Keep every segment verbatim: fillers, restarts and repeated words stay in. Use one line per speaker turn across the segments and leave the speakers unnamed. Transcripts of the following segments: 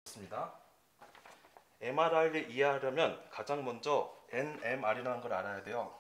습니다. 엠알아이를 이해하려면 가장 먼저 엔엠알이라는 걸 알아야 돼요.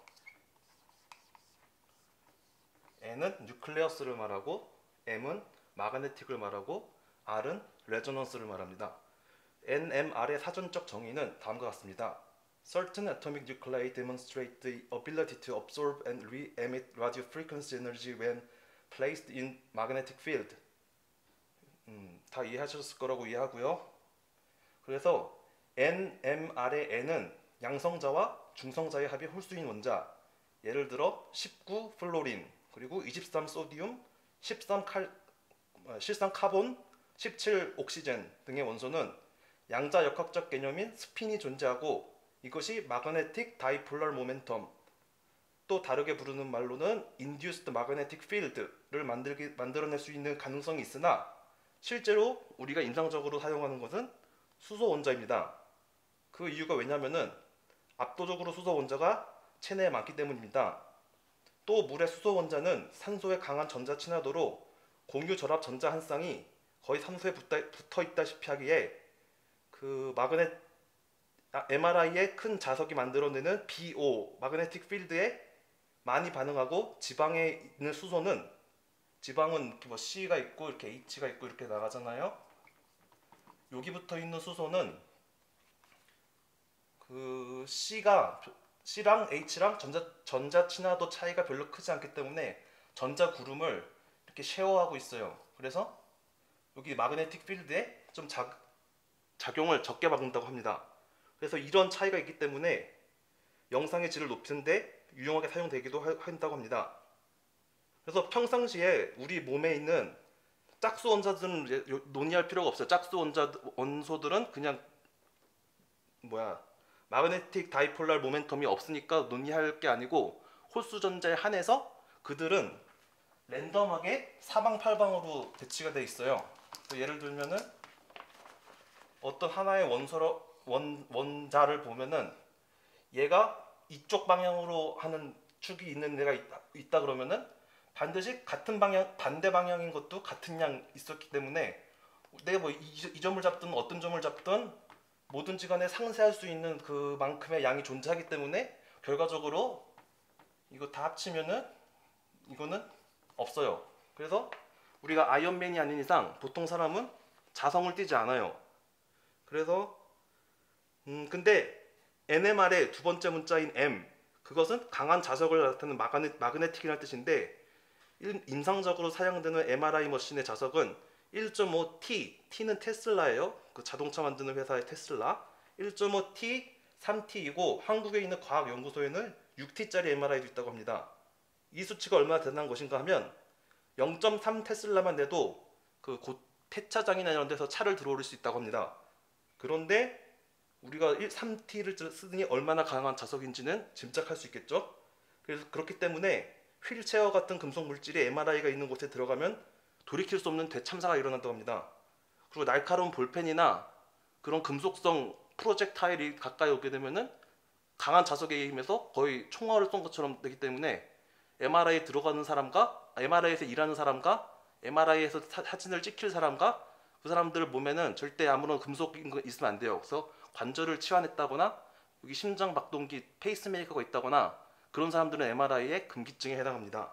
N은 뉴클레어스를 말하고 M은 마그네틱을 말하고 R은 레조넌스를 말합니다. 엔엠알의 사전적 정의는 다음과 같습니다. Certain atomic nuclei demonstrate the ability to absorb and re-emit radio frequency energy when placed in magnetic field. 음, 다 이해하셨을 거라고 이해하고요. 그래서 엔엠알의 N은 양성자와 중성자의 합이 홀수인 원자, 예를 들어 십구 플로린, 그리고 이십삼 소디움, 십삼 칼, 십삼 카본, 십칠 옥시젠 등의 원소는 양자 역학적 개념인 스핀이 존재하고 이것이 마그네틱 다이폴라 모멘텀, 또 다르게 부르는 말로는 induced magnetic field를 만들기, 만들어낼 수 있는 가능성이 있으나 실제로 우리가 임상적으로 사용하는 것은 수소 원자입니다. 그 이유가 왜냐면은 압도적으로 수소 원자가 체내에 많기 때문입니다. 또 물의 수소 원자는 산소의 강한 전자 친화도로 공유 결합 전자 한 쌍이 거의 산소에 붙어 있다시피 하기에 그 마그네 엠알아이의 큰 자석이 만들어내는 비오 마그네틱 필드에 많이 반응하고 지방에 있는 수소는, 지방은 뭐 C가 있고 이렇게 H가 있고 이렇게 나가잖아요. 여기 붙어 있는 수소는 그 C가 C랑 H랑 전자 전자 친화도 차이가 별로 크지 않기 때문에 전자 구름을 이렇게 쉐어하고 있어요. 그래서 여기 마그네틱 필드에 좀 자, 작용을 적게 받는다고 합니다. 그래서 이런 차이가 있기 때문에 영상의 질을 높이는데 유용하게 사용되기도 한다고 합니다. 그래서 평상시에 우리 몸에 있는 짝수 원자들은 논의할 필요가 없어요. 짝수 원자 원소들은 그냥 뭐야 마그네틱 다이폴라 모멘텀이 없으니까 논의할 게 아니고 홀수 전자에 한해서 그들은 랜덤하게 사방팔방으로 배치가 되어 있어요. 예를 들면은 어떤 하나의 원소로 원, 원자를 보면은 얘가 이쪽 방향으로 하는 축이 있는 데가 있다, 있다 그러면은 반드시 같은 방향, 반대 방향인 것도 같은 양 있었기 때문에 내가 뭐 이, 이 점을 잡든 어떤 점을 잡든 뭐든지 간에 상쇄할 수 있는 그만큼의 양이 존재하기 때문에 결과적으로 이거 다 합치면은 이거는 없어요. 그래서 우리가 아이언맨이 아닌 이상 보통 사람은 자성을 띠지 않아요. 그래서 음 근데 엔엠알의 두 번째 문자인 M, 그것은 강한 자석을 나타내는 마그네, 마그네틱이라는 뜻인데 임상적으로 사용되는 엠알아이 머신의 자석은 일 점 오 티, T는 테슬라예요. 그 자동차 만드는 회사의 테슬라. 일 점 오 티, 삼 티이고 한국에 있는 과학연구소에는 육 티짜리 엠알아이도 있다고 합니다. 이 수치가 얼마나 대단한 것인가 하면 영 점 삼 테슬라만 내도 그 곧 폐차장이나 이런 데서 차를 들어올 수 있다고 합니다. 그런데 우리가 삼 티를 쓰니 얼마나 강한 자석인지는 짐작할 수 있겠죠. 그래서 그렇기 때문에 휠체어 같은 금속 물질이 엠알아이가 있는 곳에 들어가면 돌이킬 수 없는 대참사가 일어난다고 합니다. 그리고 날카로운 볼펜이나 그런 금속성 프로젝타일이 가까이 오게 되면은 강한 자석에 의해서 거의 총알을 쏜 것처럼 되기 때문에 엠알아이에 들어가는 사람과 엠알아이에서 일하는 사람과 엠알아이에서 사진을 찍힐 사람과 그 사람들 몸에는 절대 아무런 금속이 있으면 안 돼요. 그래서 관절을 치환했다거나 여기 심장 박동기 페이스메이커가 있다거나 그런 사람들은 엠알아이의 금기증에 해당합니다.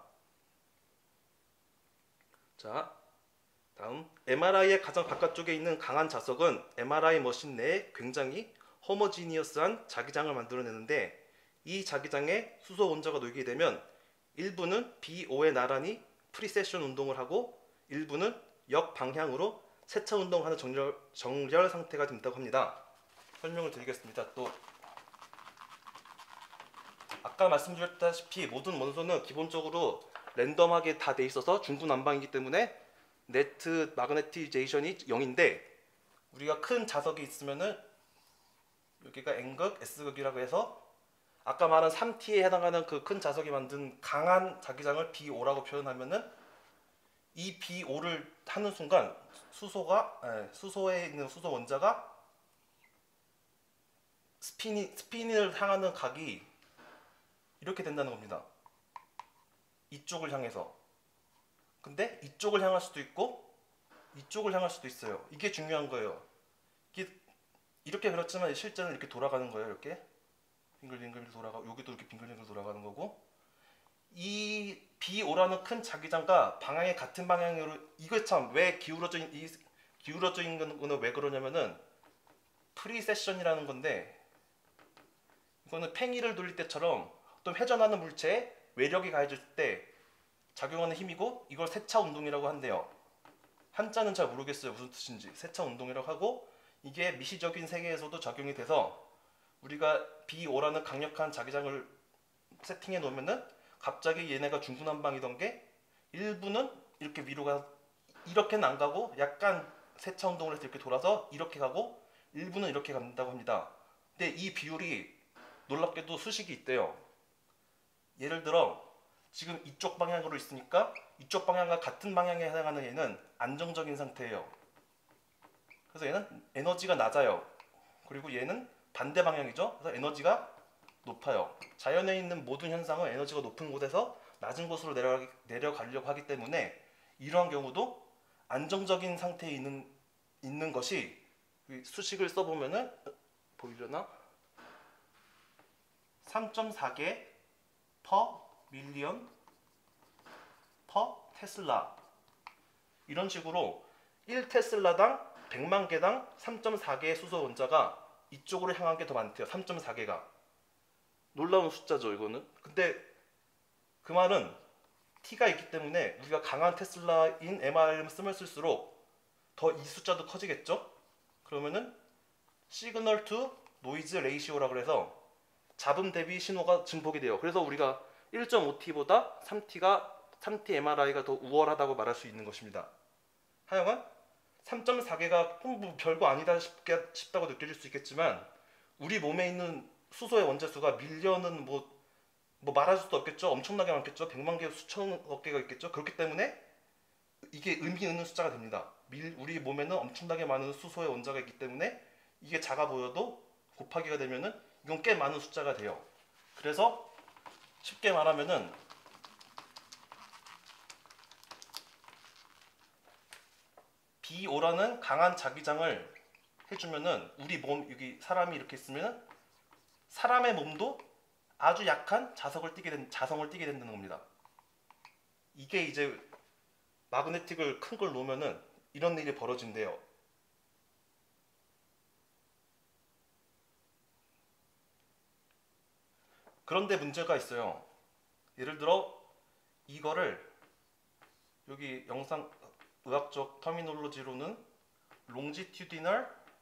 자, 다음 엠알아이의 가장 바깥쪽에 있는 강한 자석은 엠알아이 머신 내에 굉장히 호모지니어스한 자기장을 만들어내는데 이 자기장에 수소 원자가 놓이게 되면 일부는 비오에 나란히 프리세션 운동을 하고 일부는 역방향으로 세차 운동하는 정렬, 정렬 상태가 된다고 합니다. 설명을 드리겠습니다. 또 아까 말씀드렸다시피 모든 원소는 기본적으로 랜덤하게 다 돼 있어서 중구난방이기 때문에 네트 마그네티제이션이 영인데 우리가 큰 자석이 있으면은 여기가 N극, S극이라고 해서 아까 말한 삼 티에 해당하는 그 큰 자석이 만든 강한 자기장을 비오라고 표현하면은 이 비오를 하는 순간 수소가 에, 수소에 있는 수소 원자가 스피니, 스피닝을 향하는 각이 이렇게 된다는 겁니다. 이쪽을 향해서. 근데 이쪽을 향할 수도 있고 이쪽을 향할 수도 있어요. 이게 중요한 거예요. 이렇게 그렸지만 실제는 이렇게 돌아가는 거예요. 이렇게 빙글빙글 돌아가, 여기도 이렇게 빙글빙글 돌아가는 거고, 이 비오라는 큰 자기장과 방향이 같은 방향으로, 이거 참 왜 기울어져 있, 이 기울어져 있는 거는 왜 그러냐면은 프리세션이라는 건데, 이거는 팽이를 돌릴 때처럼 어떤 회전하는 물체에 외력이 가해질 때 작용하는 힘이고, 이걸 세차 운동이라고 한대요. 한자는 잘 모르겠어요 무슨 뜻인지. 세차 운동이라고 하고, 이게 미시적인 세계에서도 적용이 돼서 우리가 비오라는 강력한 자기장을 세팅해 놓으면은 갑자기 얘네가 중구난방이던 게 일부는 이렇게 위로 가, 이렇게는 안 가고 약간 세차 운동을 해서 이렇게 돌아서 이렇게 가고, 일부는 이렇게 간다고 합니다. 근데 이 비율이 놀랍게도 수식이 있대요. 예를 들어 지금 이쪽 방향으로 있으니까 이쪽 방향과 같은 방향에 해당하는 얘는 안정적인 상태예요. 그래서 얘는 에너지가 낮아요. 그리고 얘는 반대 방향이죠. 그래서 에너지가 높아요. 자연에 있는 모든 현상은 에너지가 높은 곳에서 낮은 곳으로 내려가, 내려가려고 하기 때문에 이러한 경우도 안정적인 상태에 있는, 있는 것이, 수식을 써보면은 보이려나? 삼 점 사 개 per million per 테슬라, 이런 식으로 일 테슬라당 백만 개당 삼 점 사 개의 수소 원자가 이쪽으로 향한 게 더 많대요. 삼 점 사 개가. 놀라운 숫자죠 이거는. 근데 그 말은 T가 있기 때문에 우리가 강한 테슬라인 엠알엠을 쓰면 쓸수록 더 이 숫자도 커지겠죠. 그러면은 시그널 투 노이즈 레이시오라 그래서 잡음 대비 신호가 증폭이 돼요. 그래서 우리가 일 점 오 티보다 삼 티가 삼 티 엠알아이가 더 우월하다고 말할 수 있는 것입니다. 하여간 삼 점 사 개가 뭐 별거 아니다 싶게, 싶다고 느껴질 수 있겠지만, 우리 몸에 있는 수소의 원자수가 밀려는 뭐, 뭐 말할 수도 없겠죠. 엄청나게 많겠죠. 백만 개, 수천억 개가 있겠죠. 그렇기 때문에 이게 의미 있는 숫자가 됩니다. 밀, 우리 몸에는 엄청나게 많은 수소의 원자가 있기 때문에 이게 작아 보여도 곱하기가 되면은 이건 꽤 많은 숫자가 돼요. 그래서 쉽게 말하면은 비오라는 강한 자기장을 해주면은 우리 몸, 여기 사람이 이렇게 있으면은 사람의 몸도 아주 약한 자석을 띠게 된, 자성을 띠게 된다는 겁니다. 이게 이제 마그네틱을 큰 걸 놓으면은 이런 일이 벌어진대요. 그런데 문제가 있어요. 예를 들어 이거를 여기 영상 의학적 터미놀로지로는 longitudinal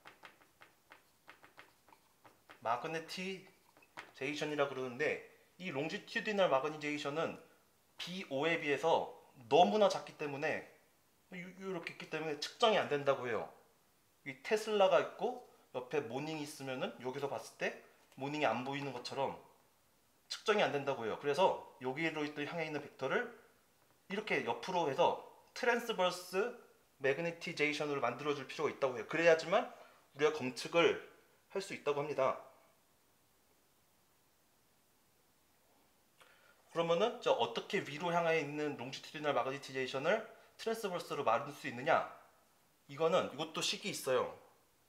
magnetizations이라고 그러는데, 이 longitudinal magnetization은 비오에 비해서 너무나 작기 때문에, 이렇게 있기 때문에 측정이 안 된다고 해요. 이 테슬라가 있고 옆에 모닝이 있으면은 여기서 봤을 때 모닝이 안 보이는 것처럼 측정이 안 된다고 해요. 그래서 여기로 향해 있는 벡터를 이렇게 옆으로 해서 트랜스버스 매그네티제이션으로 만들어줄 필요가 있다고 해요. 그래야지만 우리가 검측을 할 수 있다고 합니다. 그러면은 저 어떻게 위로 향해 있는 롱지튜디널 마그네티제이션을 트랜스버스로 만들 수 있느냐? 이거는 이것도 식이 있어요.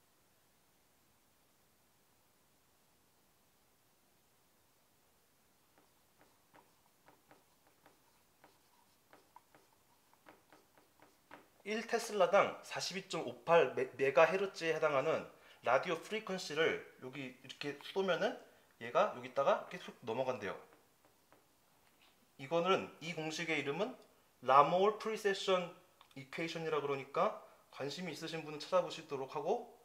일 테슬라당 사십이 점 오팔 메가헤르츠에 해당하는 라디오 프리퀀시를 여기 이렇게 쏘면은 얘가 여기다가 이렇게 쑥 넘어간대요. 이거는, 이 공식의 이름은 라몰 프리세션 이퀘이션이라 그러니까 관심이 있으신 분은 찾아보시도록 하고,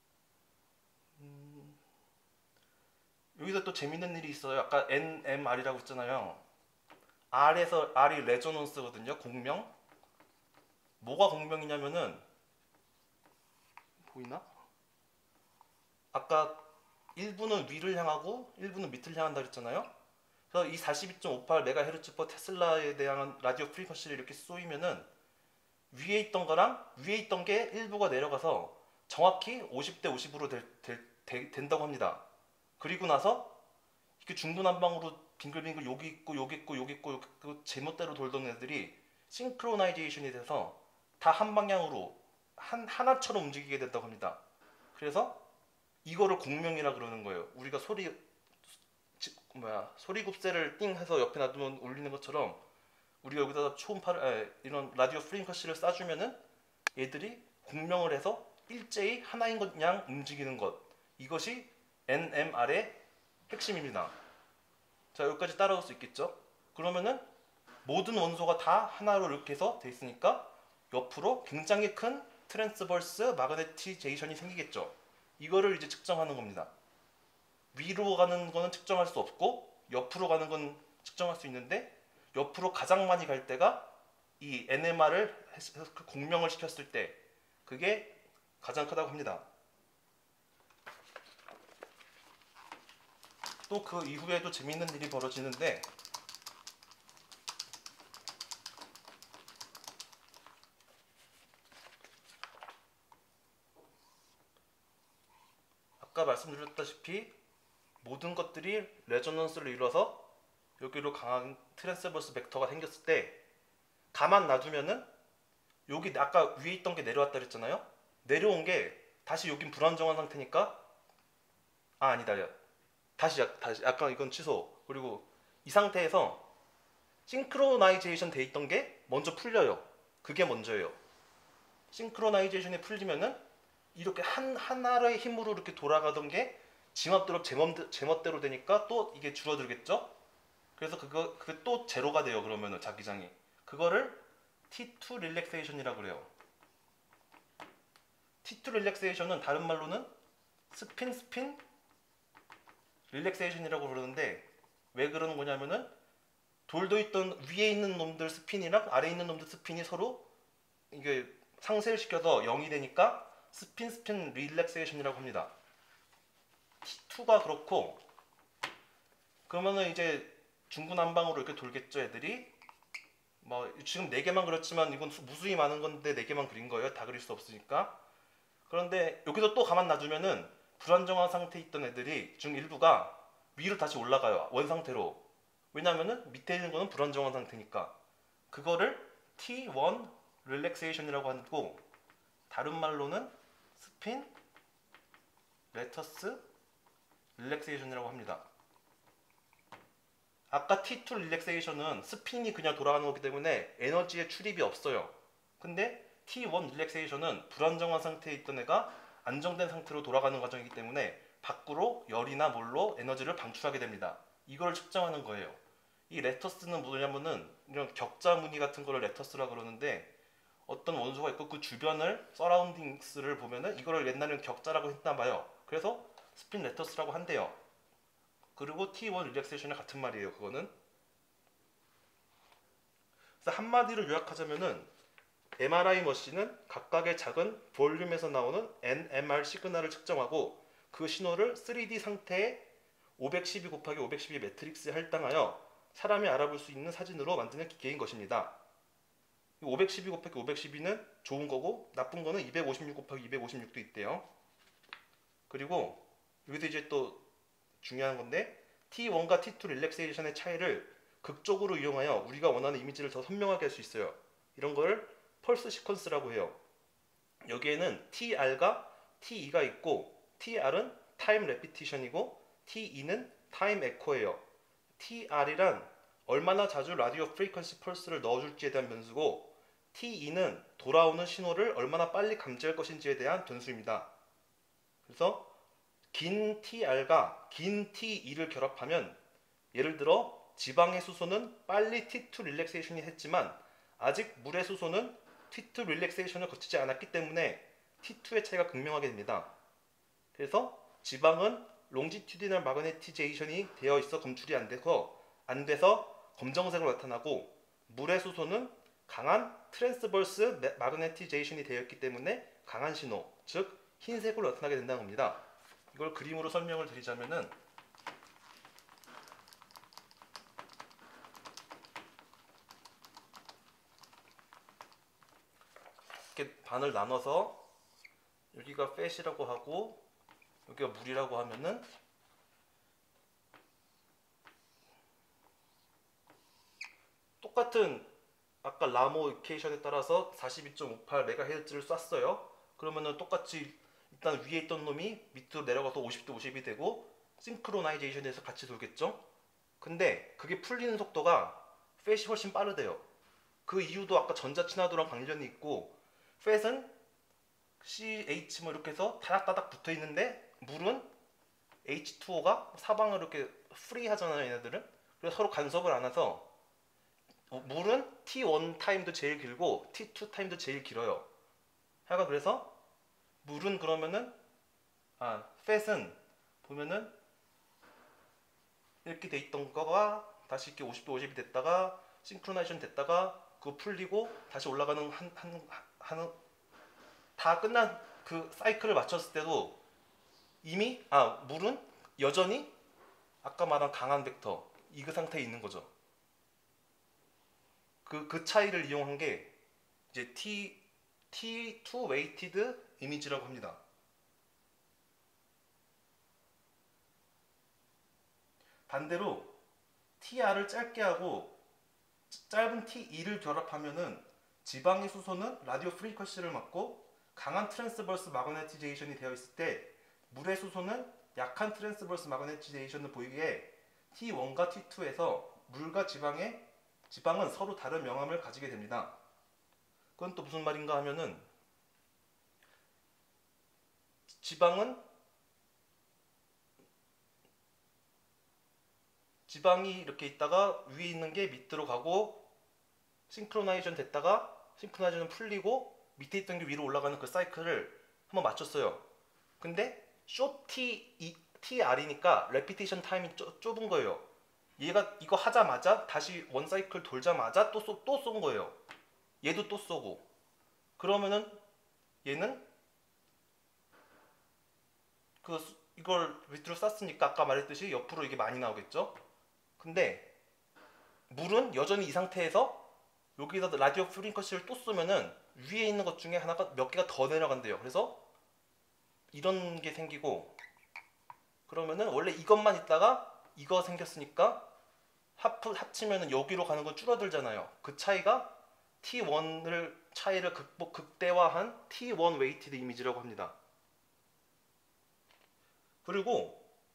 음, 여기서 또 재밌는 일이 있어요. 아까 엔 엠 알이라고 했잖아요. R에서 R이 레조넌스거든요. 공명. 뭐가 공명이냐면은 보이나? 아까 일부는 위를 향하고 일부는 밑을 향한다 그랬잖아요. 그래서 이 사십이 점 오팔 메가헤르츠 퍼 테슬라에 대한 라디오 프리퀀시를 이렇게 쏘이면은 위에 있던 거랑 위에 있던 게 일부가 내려가서 정확히 오십 대 오십으로 될, 될, 될, 된다고 합니다. 그리고 나서 이렇게 중구난방으로 빙글빙글 여기 있고 여기 있고 여기 있고 여기 있고 제멋대로 돌던 애들이 싱크로나이제이션이 돼서 다 한 방향으로 한 하나처럼 움직이게 된다고 합니다. 그래서 이거를 공명이라 그러는 거예요. 우리가 소리 지- 뭐야 소리 곱새를 띵 해서 옆에 놔두면 울리는 것처럼 우리가 여기다가 초음파를 아, 이런 라디오 프리퀀시를 쏴주면은 얘들이 공명을 해서 일제히 하나인 것 양 움직이는 것. 이것이 엔엠알의 핵심입니다. 자, 여기까지 따라올 수 있겠죠? 그러면은 모든 원소가 다 하나로 이렇게 해서 돼 있으니까 옆으로 굉장히 큰 트랜스버스 마그네티제이션이 생기겠죠. 이거를 이제 측정하는 겁니다. 위로 가는 거는 측정할 수 없고 옆으로 가는 건 측정할 수 있는데 옆으로 가장 많이 갈 때가 이 엔엠알을 공명을 시켰을 때 그게 가장 크다고 합니다. 또 그 이후에도 재밌는 일이 벌어지는데 아까 말씀드렸다시피 모든 것들이 레조넌스를 이뤄서 여기로 강한 트랜스버스 벡터가 생겼을 때 가만 놔두면은 여기 아까 위에 있던 게 내려왔다 그랬잖아요. 내려온 게 다시 여긴 불안정한 상태니까 아 아니다 야 다시 약- 다시 약간 이건 취소. 그리고 이 상태에서 싱크로나이제이션 돼 있던 게 먼저 풀려요. 그게 먼저예요. 싱크로나이제이션이 풀리면은 이렇게 한 하나의 힘으로 이렇게 돌아가던 게 지멋대로 제멋, 제멋대로 되니까 또 이게 줄어들겠죠. 그래서 그거 그게 또 제로가 돼요. 그러면은 자기장이 그거를 티 투 릴렉세이션이라고 그래요. 티 투 릴렉세이션은 다른 말로는 스핀 스핀 릴렉세이션이라고 그러는데 왜 그러는 거냐면은 돌도 있던 위에 있는 놈들 스핀이랑 아래 있는 놈들 스핀이 서로 이게 상쇄를 시켜서 영이 되니까 스핀 스핀 릴렉세이션이라고 합니다. 티 투가 그렇고 그러면은 이제 중구난방으로 이렇게 돌겠죠 애들이. 뭐 지금 네 개만 그렸지만 이건 무수히 많은 건데 네 개만 그린 거예요. 다 그릴 수 없으니까. 그런데 여기서 또 가만 놔두면은 불안정한 상태에 있던 애들이 중 일부가 위로 다시 올라가요. 원 상태로. 왜냐면은 밑에 있는 거는 불안정한 상태니까. 그거를 티 원 릴렉세이션이라고 하고 다른 말로는 스핀 레터스 릴렉세이션이라고 합니다. 아까 티 투 릴렉세이션은 스핀이 그냥 돌아가는 거기 때문에 에너지의 출입이 없어요. 근데 티 원 릴렉세이션은 불안정한 상태에 있던 애가 안정된 상태로 돌아가는 과정이기 때문에 밖으로 열이나 물로 에너지를 방출하게 됩니다. 이걸 측정하는 거예요. 이 레터스는 뭐냐면은 이런 격자 무늬 같은 거를 레터스라고 그러는데 어떤 원소가 있고 그 주변을 서라운딩스를 보면은 이거를 옛날에는 격자라고 했나 봐요. 그래서 스핀 레터스라고 한대요. 그리고 티 원 릴렉세이션이 같은 말이에요. 그거는. 그래서 한마디로 요약하자면은 엠알아이 머신은 각각의 작은 볼륨에서 나오는 엔엠알 시그널을 측정하고 그 신호를 쓰리 디 상태의 오백십이 곱하기 오백십이 매트릭스에 할당하여 사람이 알아볼 수 있는 사진으로 만드는 기계인 것입니다. 오백십이 곱하기 오백십이는 좋은 거고 나쁜 거는 이백오십육 곱하기 이백오십육도 있대요. 그리고 여기서 이제 또 중요한 건데 티 원과 티 투 릴렉세이션의 차이를 극적으로 이용하여 우리가 원하는 이미지를 더 선명하게 할 수 있어요. 이런 걸 펄스 시퀀스라고 해요. 여기에는 티알과 티이가 있고 티알은 타임 레피티션이고 티이는 타임 에코예요. 티알이란 얼마나 자주 라디오 프리퀀시 펄스를 넣어줄지에 대한 변수고 티이는 돌아오는 신호를 얼마나 빨리 감지할 것인지에 대한 변수입니다. 그래서 긴 티알과 긴 티이를 결합하면 예를 들어 지방의 수소는 빨리 티 투 릴렉세이션이 했지만 아직 물의 수소는 티 투 릴렉세이션을 거치지 않았기 때문에 티 투의 차이가 극명하게 됩니다. 그래서 지방은 롱지튜디널 마그네티제이션이 되어 있어 검출이 안 돼서 안 돼서 검정색으로 나타나고 물의 수소는 강한 트랜스버스 마그네티제이션이 되어 있기 때문에 강한 신호, 즉 흰색으로 나타나게 된다는 겁니다. 이걸 그림으로 설명을 드리자면은 이렇게 반을 나눠서 여기가 팻이라고 하고 여기가 물이라고 하면은 똑같은 아까 라모 이퀘이션에 따라서 사십이 점 오팔 메가헤르츠를 쐈어요. 그러면은 똑같이 일단 위에 있던 놈이 밑으로 내려가서 오십 대 오십이 되고 싱크로나이제이션에서 같이 돌겠죠. 근데 그게 풀리는 속도가 팻이 훨씬 빠르대요. 그 이유도 아까 전자친화도랑 관련이 있고, 팻은 씨 에이치 뭐 이렇게 해서 다닥다닥 붙어 있는데 물은 에이치 투 오가 사방을 이렇게 프리 하잖아요, 얘네들은. 그래서 서로 간섭을 안 해서 물은 티 원 타임도 제일 길고 티 투 타임도 제일 길어요. 하여간 그래서 물은 그러면은 아 팻은 보면은 이렇게 돼 있던 거가 다시 이렇게 오십 도 오십이 됐다가 싱크로나이션 됐다가 그거 풀리고 다시 올라가는 한 한 한 다 끝난 그 사이클을 맞췄을 때도 이미 아 물은 여전히 아까 말한 강한 벡터 이 그 상태에 있는 거죠. 그, 그 차이를 이용한 게 이제 T, 티 투 weighted 이미지라고 합니다. 반대로 티알을 짧게 하고 짧은 티이를 결합하면은 지방의 수소는 라디오 프리퀀시를 맞고 강한 트랜스버스 마그네티제이션이 되어 있을 때 물의 수소는 약한 트랜스버스 마그네티제이션을 보이기에 티 원과 티 투에서 물과 지방의 지방은 서로 다른 명암을 가지게 됩니다. 그건 또 무슨 말인가 하면은 지방은 지방이 이렇게 있다가 위에 있는 게 밑으로 가고 싱크로나이션 됐다가 싱크로나이션은 풀리고 밑에 있던 게 위로 올라가는 그 사이클을 한번 맞췄어요. 근데 숏 T, 티알이니까 레피테이션 타임이 좁은 거예요. 얘가 이거 하자마자 다시 원 사이클 돌자마자 또 쏘, 또 쏜 거예요. 얘도 또 쏘고. 그러면은 얘는 그 이걸 밑으로 쐈으니까 아까 말했듯이 옆으로 이게 많이 나오겠죠. 근데 물은 여전히 이 상태에서 여기다 라디오 프리퀀시를 또 쏘면은 위에 있는 것 중에 하나가 몇 개가 더 내려간대요. 그래서 이런 게 생기고, 그러면은 원래 이것만 있다가 이거 생겼으니까 합, 합치면은 여기로 가는 건 줄어들잖아요. 그 차이가 티 원을 차이를 극복, 극대화한 티 원 weighted 이미지라고 합니다. 그리고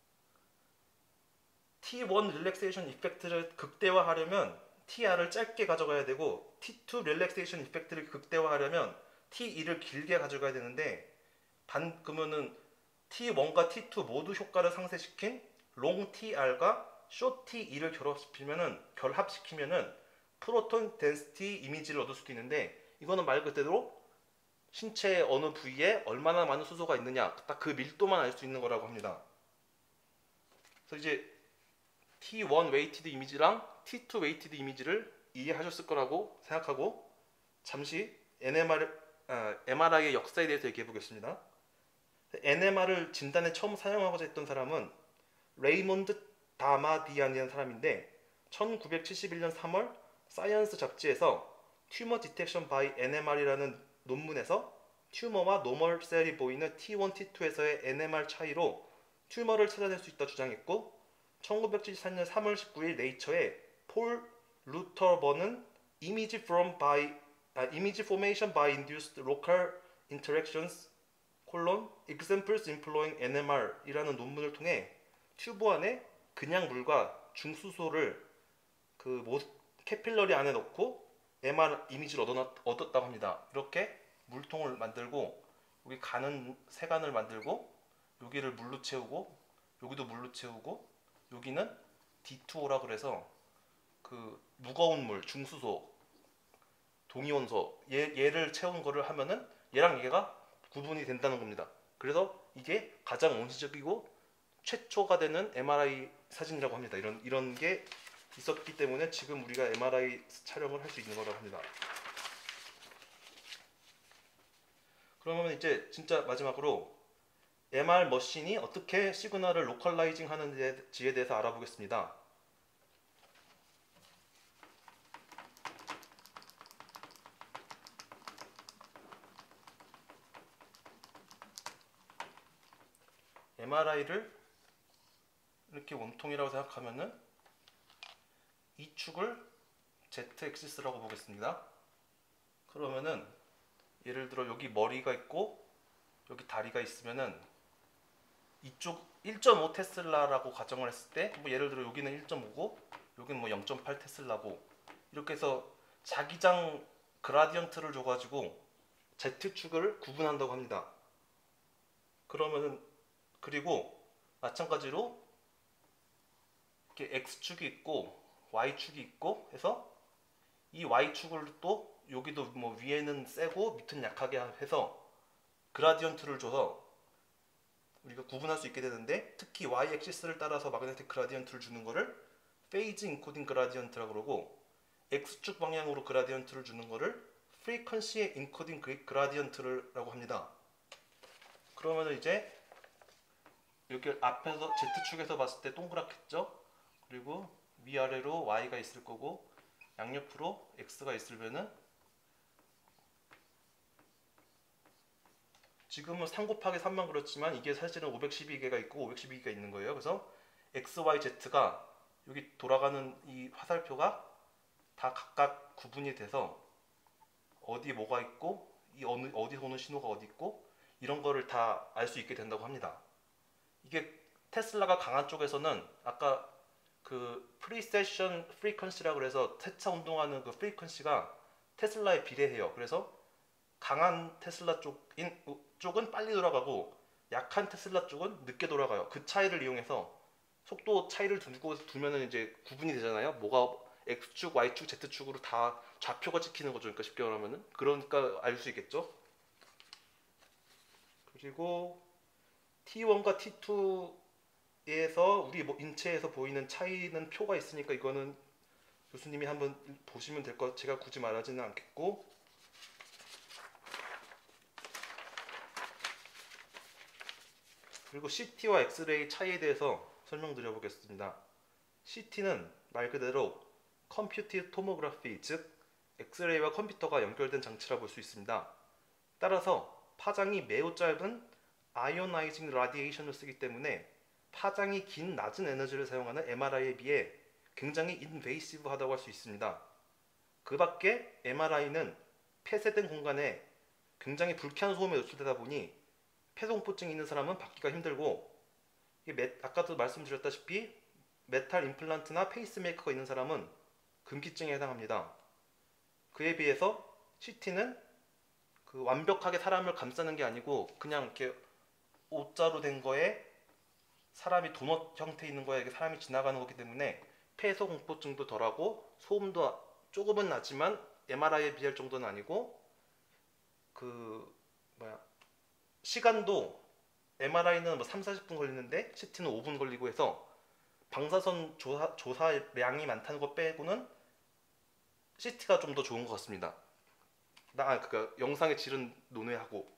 티 원 릴렉세이션 이펙트를 극대화하려면 티알을 짧게 가져가야 되고 티 투 릴렉세이션 이펙트를 극대화하려면 티이를 길게 가져가야 되는데, 반 그러면은 티 원과 티 투 모두 효과를 상쇄시킨 롱 티알과 숏 티이를 결합시키면은 결합시키면은 프로톤 덴시티 이미지를 얻을 수도 있는데, 이거는 말 그대로 신체의 어느 부위에 얼마나 많은 수소가 있느냐 딱 그 밀도만 알 수 있는 거라고 합니다. 그래서 이제 티 원 weighted 이미지랑 티 투 weighted 이미지를 이해하셨을 거라고 생각하고 잠시 엔엠알, 아, 엠알아이의 역사에 대해서 얘기해 보겠습니다. 엔엠알을 진단에 처음 사용하고자 했던 사람은 레이몬드 다마디안이라는 사람인데 천구백칠십일 년 삼월 사이언스 잡지에서 튜머 디텍션 바이 엔엠알이라는 논문에서 튜머와 노멀 셀이 보이는 티 원, 티 투에서의 엔엠알 차이로 튜머를 찾아낼 수 있다 주장했고, 천구백칠십삼 년 삼월 십구일 네이처에 폴 루터번은 Image from by 아, Image formation by induced local interactions 콜론 examples employing 엔엠알이라는 논문을 통해 튜브 안에 그냥 물과 중수소를 그 모, 캐필러리 안에 넣고 엠알 이미지를 얻어, 얻었다고 합니다. 이렇게 물통을 만들고 여기 가는 세관을 만들고 여기를 물로 채우고 여기도 물로 채우고 여기는 디 투 오라 그래서 그 무거운 물, 중수소, 동이온소 얘, 얘를 채운 거를 하면은 얘랑 얘가 구분이 된다는 겁니다. 그래서 이게 가장 원시적이고 최초가 되는 엠알아이 사진이라고 합니다. 이런 이런 게 있었기 때문에 지금 우리가 엠알아이 촬영을 할 수 있는 거라고 합니다. 그러면 이제 진짜 마지막으로 엠알 머신이 어떻게 시그널을 로컬라이징 하는지에 대해서 알아보겠습니다. 엠알아이를 이렇게 원통이라고 생각하면은 이 축을 Z-액시스라고 보겠습니다. 그러면은 예를 들어 여기 머리가 있고 여기 다리가 있으면은 이쪽 일 점 오 테슬라라고 가정을 했을 때 뭐 예를 들어 여기는 일 점 오고 여기는 뭐 영 점 팔 테슬라고 이렇게 해서 자기장 그라디언트를 줘가지고 Z축을 구분한다고 합니다. 그러면은 그리고 마찬가지로 이렇게 X축이 있고 Y축이 있고 해서 이 Y축을 또 여기도 뭐 위에는 세고 밑은 약하게 해서 그라디언트를 줘서 우리가 구분할 수 있게 되는데 특히 Y 액시스를 따라서 마그네틱 그라디언트를 주는 거를 페이즈 인코딩 그라디언트라고 그러고 X축 방향으로 그라디언트를 주는 거를 프리퀀시 인코딩 그라디언트라고 합니다. 그러면 이제 이렇게 앞에서 Z축에서 봤을 때 동그랗겠죠? 그리고 위아래로 Y가 있을 거고 양옆으로 X가 있으면은 지금은 삼 곱하기 삼만 그렇지만 이게 사실은 오백십이 개가 있고 오백십이 개가 있는 거예요. 그래서 X, Y, Z가 여기 돌아가는 이 화살표가 다 각각 구분이 돼서 어디 뭐가 있고 이 어느 어디서 오는 신호가 어디 있고 이런 거를 다 알 수 있게 된다고 합니다. 이게 테슬라가 강한 쪽에서는 아까 그 프리세션 프리퀀시라고 해서 세차 운동하는 그 프리퀀시가 테슬라에 비례해요. 그래서 강한 테슬라 쪽인 쪽은 빨리 돌아가고 약한 테슬라 쪽은 늦게 돌아가요. 그 차이를 이용해서 속도 차이를 두고 두면은 이제 구분이 되잖아요. 뭐가 X축, Y축, Z축으로 다 좌표가 찍히는 거죠. 그러니까 쉽게 말하면은 그러니까 알 수 있겠죠. 그리고 티 원과 티 투에서 우리 뭐 인체에서 보이는 차이는 표가 있으니까 이거는 교수님이 한번 보시면 될 것. 제가 굳이 말하지는 않겠고. 그리고 씨티와 엑스레이 차이에 대해서 설명드려 보겠습니다. 씨티는 말 그대로 컴퓨티드 토모그래피, 즉 엑스레이와 컴퓨터가 연결된 장치라 볼 수 있습니다. 따라서 파장이 매우 짧은 아이오나이징 라디에이션을 쓰기 때문에 파장이 긴 낮은 에너지를 사용하는 엠알아이에 비해 굉장히 인베이시브하다고 할 수 있습니다. 그 밖에 엠알아이는 폐쇄된 공간에 굉장히 불쾌한 소음에 노출되다 보니 폐공포증이 있는 사람은 받기가 힘들고 아까도 말씀드렸다시피 메탈 임플란트나 페이스메이커가 있는 사람은 금기증에 해당합니다. 그에 비해서 씨티는 그 완벽하게 사람을 감싸는 게 아니고 그냥 이렇게 O자로 된 거에 사람이 도넛 형태에 있는 거에 사람이 지나가는 거기 때문에 폐소 공포증도 덜하고 소음도 조금은 나지만 엠알아이에 비할 정도는 아니고 그 뭐야 시간도 엠알아이는 뭐 삼, 사십 분 걸리는데 씨티는 오 분 걸리고 해서 방사선 조사, 조사량이 많다는 것 빼고는 씨티가 좀 더 좋은 것 같습니다. 나 그니까 영상의 질은 논외하고.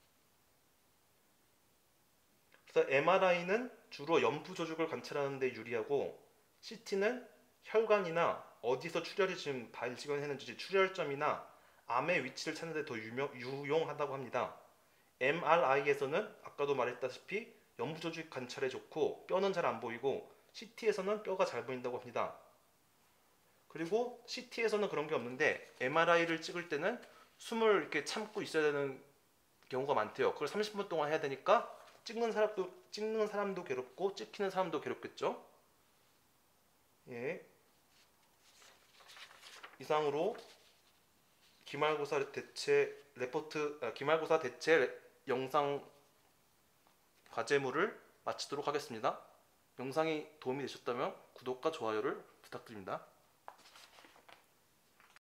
그래서 엠알아이는 주로 연부 조직을 관찰하는 데 유리하고 씨티는 혈관이나 어디서 출혈이 지금 발생했는지 출혈점이나 암의 위치를 찾는 데 더 유용하다고 합니다. 엠알아이에서는 아까도 말했다시피 연부 조직 관찰에 좋고 뼈는 잘 안 보이고 씨티에서는 뼈가 잘 보인다고 합니다. 그리고 씨티에서는 그런 게 없는데 엠알아이를 찍을 때는 숨을 이렇게 참고 있어야 되는 경우가 많대요. 그걸 삼십 분 동안 해야 되니까 찍는 사람도 찍는 사람도 괴롭고 찍히는 사람도 괴롭겠죠. 예. 이상으로 기말고사 대체 레포트 아, 기말고사 대체 레, 영상 과제물을 마치도록 하겠습니다. 영상이 도움이 되셨다면 구독과 좋아요를 부탁드립니다.